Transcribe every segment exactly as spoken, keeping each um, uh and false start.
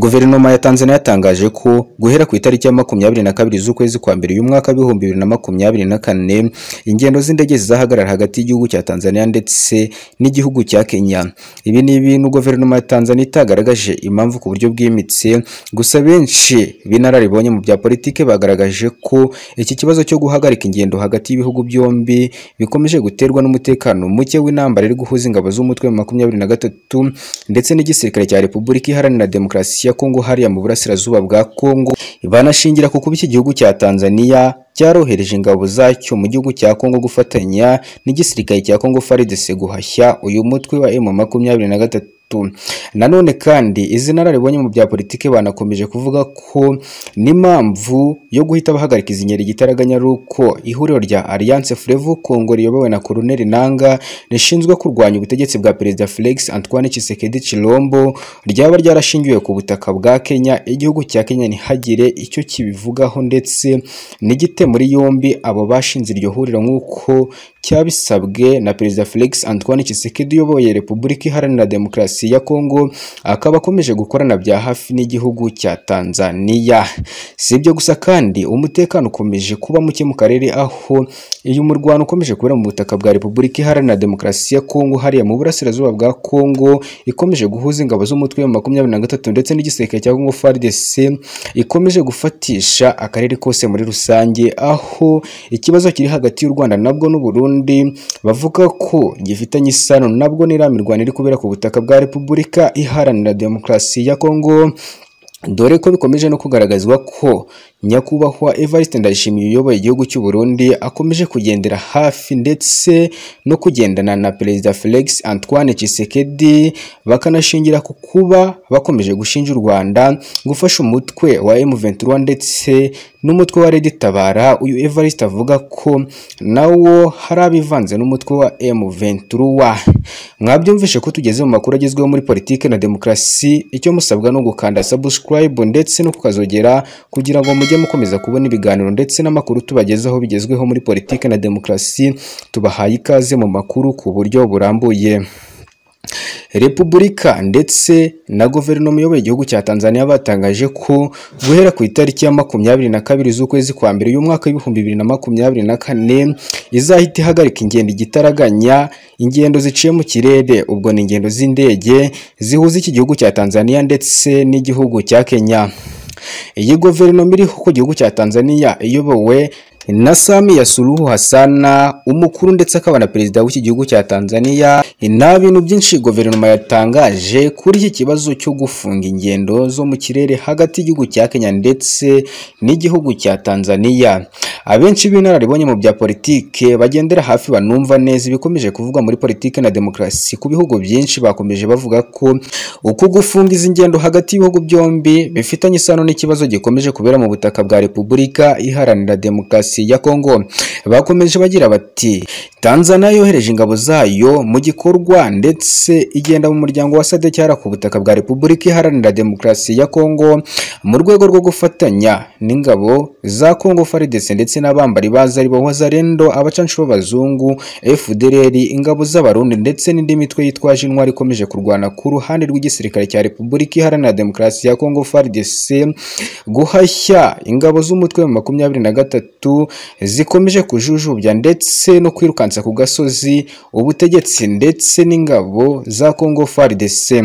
Guverinoma ya Tanzania yatangaje ko guhera ku itariki ya makumyabiri na kabiri z'ukwezi kwa mbere uyu mwaka w'ibihumbi bibiri na makumyabiri na kane ingendo z'indege zizahagarara hagati y'igihugu cya Tanzania ndetse n'igihugu cya Kenya. Ibi ni ibintu guverinoma ya Tanzania itagaragaje impamvu ku buryo bwimitse, gusa benshi binararibonye mu bya politike bagaragaje ko iki kibazo cyo guhagarika ingendo hagati y'ibihugu byombi bikomeje guterwa n'umutekano muke w'intambara iri guhuza ingabo z'umutwe wa makumyabiri na gatatu ndetse n'igisirikare cya Repubulika Iharanira Demokarasi ya Kongo hariya mu burasirazuba bwa Kongo. Banashingira ku kuba iki gihugu cya Tanzania cyarohereje ingabo zacyo mu gihugu cya Kongo gufatanya n'igisirikare cya Kongo F A R D C guhashya uyu mutwe wa M makumyabiri na gatatu. Nanone kandi izi nararibonye mu bya politike banakomeje kuvuga ko n'impamvu yo guhita bahagarika izi ngeri gitaraganya ruko ihuriro rya Alliance Fleuve Congo riyobowe na Colonel Nanga rishinzwe kurwanya ubutegetsi bwa Perezida Felix Antoine Tshisekedi Tshilombo ryaba ryarashingiwe ku butaka bwa Kenya. Igihugu cya Kenya ntihagire icyo kibivugaho ndetse n'igite muri yombi abo bashinze iryo huriro nk'uko cyabisabwe na Perezida Felix Antoine Tshisekedi uyoboye Repubulika Iharanira Demokarasi ya Kongo, akaba akomeje gukorana bya hafi n'igihugu cya Tanzania. Si ibyo gusa kandi umutekano ukomeje kuba muke mu karere, aho iyo umurwano ukomeje kubera mu butaka bwa Repubulika Iharanira Demokarasi ya Kongo hariya mu burasirazuba bwa Kongo ikomeje guhuza ingabo z'umutwe wa makumyabiri na gatatu ndetse n'igisirikare cya Kongo F A R D C ikomeje gufatisha akarere kose muri rusange, aho ikibazo kiri hagati y'u Rwanda nabwo n'u Burundi bavuga ko gifitanye isano nabwo n'iramirwano iri kubera ku butaka bwa Repubulika Iharanira Demokarasi ya Kongo, dore ko bikomeje no kugaragazwa ko nyakubahwa Evariste Ndayishimiye uyoboye igihugu cy'u Burundi akomeje kugendera hafi ndetse no kugendana na Perezida Felix Antoine Tshisekedi, bakanashingira ku kuba bakomeje gushinja u Rwanda gufasha umutwe wa M vingt trois ndetse n'umutwe wa Red Tabara. Uyu Evariste avuga ko nawo hari abivanze n'umutwe wa M vingt trois. Mwabyumvishe ko tugeze mu makuru agezweho muri politike na demokarasi. Icyo musabwa no gukanda subscribe ndetse no kukazogera kugira ngo mujye mukomeza kubona ibiganiro ndetse n'amakuru tubagezaho bigezweho muri politike na demokarasi. Tubahaye ikaze mu makuru ku buryo burambuye. Repubulika ndetse na guverinoma iyoboye igihugu cya Tanzania batangaje ko guhera ku itariki ya makumyabiri na kabiri z'ukwezi kwa mbere uyu mwaka w'ibihumbi bibiri na makumyabiri na kane izahita ihagarika ingendo igitaraganya ingendo ziciye mu kirere, ubwo ni ingendo z'indege zihuza iki gihugu cya Tanzania ndetse n'igihugu cya Kenya. Iyi guverinoma iriho ku gihugu cya Tanzania iyobowe na Samia Suluhu Hassan, umukuru ndetse akaba na perezida w'iki gihugu cya Tanzania. Nta bintu byinshi guverinoma yatangaje kuri iki kibazo cyo gufunga ingendo zo mu kirere hagati y'igihugu cya Kenya ndetse n'igihugu cya Tanzania. Abenshi b'inararibonye mu bya politike bagendera hafi banumva neza ibikomeje kuvugwa muri politike na demokarasi ku bihugu byinshi bakomeje bavuga ko uko gufunga izi ngendo hagati y'ibihugu byombi bifitanye isano n'ikibazo gikomeje kubera mu butaka bwa Repubulika Iharanira Demokarasi ya Kongo. Bakomeje bagira bati Tanzania yohereje ingabo zayo mu gikorwa ndetse igenda mu muryango wa SADC cyara ku butaka bwa Repubulika Iharanira Demokarasi ya Kongo mu rwego rwo gufatanya n'ingabo za Kongo F A R D C ndetse n'abambari baza ari bo Wazalendo, abacanshuro b'abazungu, F D L R, ingabo z'abarundi ndetse n'indi mitwe yitwaje intwari ikomeje kurwana ku ruhande rw'igisirikare cya Repubulika Iharanira Demokarasi ya Kongo F A R D C guhashya ingabo z'umutwe wa makumyabiri na gatatu zikomeje kujujubya ndetse no kwirukansa ku gasozi ubutegetsi ndetse n'ingabo za Kongo F A R D C.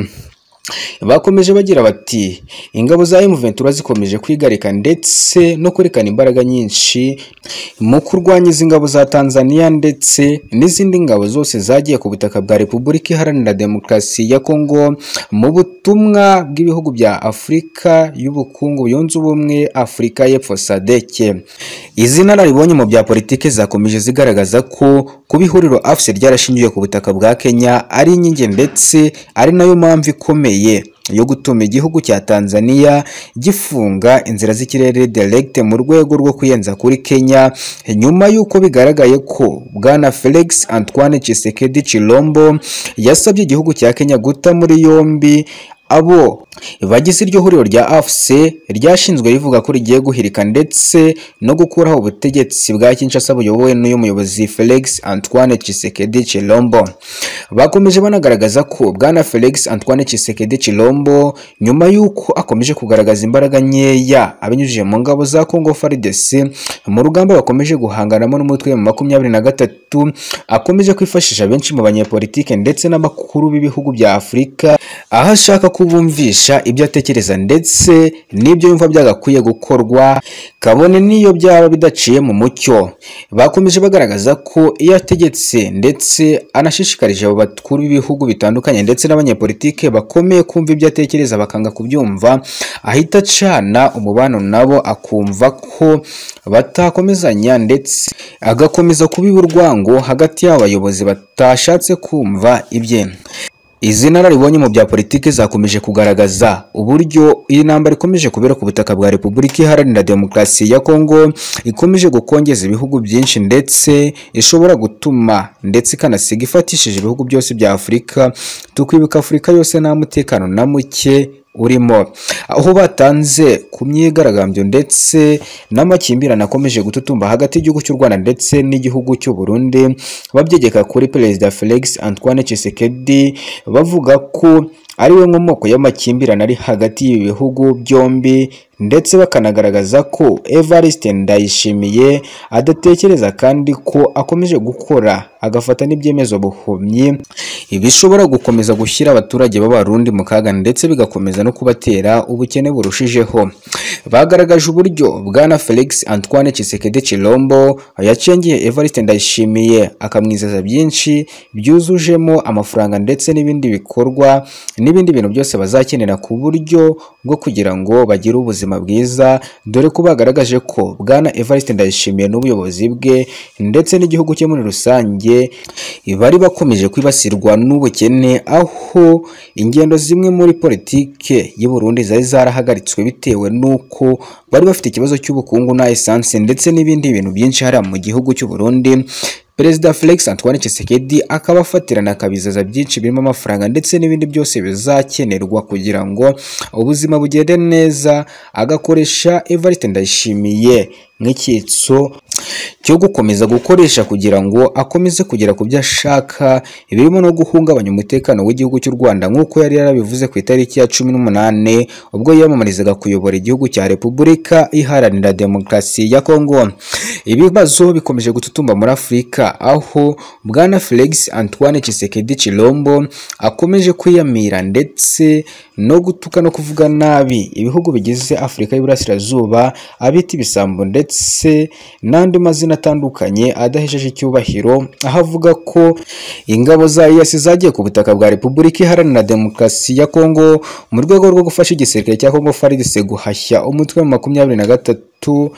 Bakomeje bagira bati ingabo za M vingt trois zikomeje kwigarika ndetse no kwerekana imbaraga nyinshi mu kurwanya izi ngabo za Tanzania ndetse n'izindi ngabo zose zagiye ku butaka bwa Repubulika Iharanira Demokarasi ya Kongo mu butumwa bw'ibihugu bya Afurika y'ubukungu yunze ubumwe Afurika y'Epfo SADC. Izi nararibonye mu bya politike zakomeje zigaragaza ko kuba ihuriro A F C ryarashingiye ku butaka bwa Kenya ari inkingi ndetse ari nayo mpamvu ikomeye yo gutuma igihugu cya Tanzania gifunga inzira z'ikirere direct mu rwego rwo kuyenza kuri Kenya, nyuma yuko bigaragaye ko bwana Felix Antoine Tshisekedi Tshilombo yasabye igihugu cya Kenya guta muri yombi abo bagize iryo huriro rya A F C ryashinzwe rivuga ko rigiye guhirika ndetse no gukuraho ubutegetsi bwa Kinshasa buyobowe n'uyu muyobozi Felix Antoine Tshisekedi Tshilombo. Bakomeje banagaragaza ko bwana Felix Antoine Tshisekedi Tshilombo nyuma y'uko akomeje kugaragaza imbaraga nkeya abinyujije mu ngabo za Congo F A R D C mu rugamba bakomeje guhanganamo n'umutwe mu makumyabiri na gatatu, akomeje kwifashisha benshi mu banyepolitike ndetse n'abakuru b'ibihugu bya Afurika aho ashaka kubumvisha ibyo atekereza ndetse n'ibyo yumva byagakwiye gukorwa kabone niyo byaba bidaciye mu mucyo. Bakomeje bagaragaza ko iyo ategetse ndetse anashishikarije abo bakuru b'ibihugu bitandukanye ndetse n'abanyepolitike bakomeye kumva ibyo atekereza bakanga kubyumva, ahita acana umubano nabo akumva ko batakomezanya ndetse agakomeza kubiba urwango hagati y'abayobozi batashatse kumva ibye. Izi nararibonye mu bya politiki zakomeje kugaragaza uburyo iyi ntambara ikomeje kubera ku butaka bwa Repubulika Iharanira Demokarasi ya Kongo ikomeje gukongeza ibihugu byinshi ndetse ishobora gutuma ndetse ikanasiga ifatishije ibihugu byose bya Afurika, tukwibuka Afurika yose nta mutekano na muke urimo, aho batanze ku myigaragambyo ndetse n'amakimbirane akomeje gututumba hagati y'igihugu cy'u Rwanda ndetse n'igihugu cy'u Burundi, babyegeka kuri Perezida Felix Antoine Tshisekedi bavuga ko ari we nkomoko y'amakimbirane ari hagati y'ibi bihugu byombi, ndetse bakanagaragaza ko Evariste Ndayishimiye adatekereza kandi ko akomeje gukora agafata n'ibyemezo buhumyi ibishobora gukomeza gushyira abaturage b'abarundi mu kaga ndetse bigakomeza no kubatera ubukene burushijeho. Bagaragaje uburyo bwana Felix Antoine Tshisekedi Tshilombo yacengiye Evariste Ndayishimiye akamwizeza byinshi byuzujemo amafaranga ndetse n'ibindi bikorwa n'ibindi bintu byose bazakenera ku buryo bwo kugira ngo bagire ubuzima bwiza, dore ko bagaragaje ko bwana Evariste Ndayishimiye n'ubuyobozi bwe ndetse n'igihugu cye muri rusange bari bakomeje kwibasirwa n'ubukene, aho ingendo zimwe muri politike y'u Burundi zari zarahagaritswe bitewe n'uko bari bafite ikibazo cy'ubukungu na essence ndetse n'ibindi bintu byinshi hariya mu gihugu cy'u Burundi. Perezida Felix Antoine Tshisekedi akaba afatirana akabizaza byinshi birimo amafaranga ndetse n'ibindi byose bizakenerwa kugira ngo ubuzima bugende neza, agakoresha Evariste Ndayishimiye nk'icyitso cyo gukomeza gukoresha kugira ngo akomeze kugera ku byo ashaka, birimo no guhungabanya umutekano w'igihugu cy'u Rwanda nk'uko yari yarabivuze ku itariki ya cumi n'umunane ubwo yiyamamarizaga kuyobora igihugu cya Repubulika Iharanira Demokarasi ya Kongo. Ibibazo bikomeje gututumba muri Afurika, aho bwana Felix Antoine Tshisekedi Tshilombo akomeje kwiyamira ndetse no gutuka no kuvuga nabi ibihugu bigize Afurika y'Iburasirazuba, abita ibisambo ndetse n'andi mazina atandukanye adahesheje icyubahiro, aho avuga ko ingabo za E A C zagiye ku butaka bwa Repubulika Iharanira Demokarasi ya Kongo mu rwego rwo gufasha igisirikare cya Congo F A R D C guhashya umutwe wa makumyabiri na gatatu,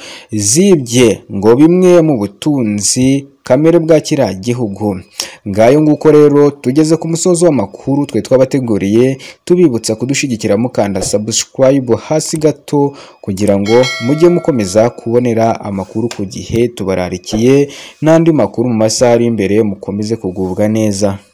zibye ngo bimwe mu butunzi kamere bwa kiriya gihugu. Ngayo nguko rero tugeze ku musozo w'amakuru twe twabateguriye, tubibutsa kudushigikira mukanda subscribe hasi gato kugira ngo mujye mukomeza kubonera amakuru ku gihe tubararikiye, n'andi makuru mu masaha ari imbere mukomeze kugubwa neza.